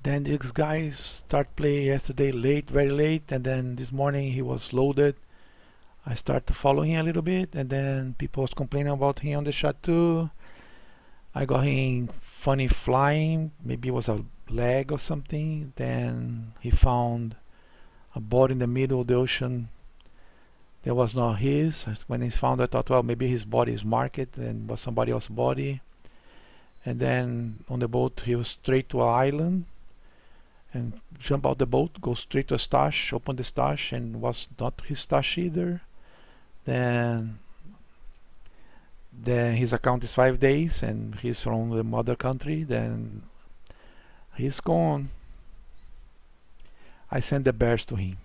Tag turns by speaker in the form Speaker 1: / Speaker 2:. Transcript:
Speaker 1: Then this guy start play yesterday late, very late, and then this morning he was loaded. I start to follow him a little bit, and then people was complaining about him on the shot too. I got him funny flying, maybe it was a leg or something. Then he found a body in the middle of the ocean that was not his. When he found, I thought, well, maybe his body is marked and was somebody else's body. And then on the boat, he was straight to an island and jump out the boat, go straight to a stash, open the stash, and was not his stash either. Then his account is 5 days, and he's from the mother country. Then he's gone. I sent the bears to him.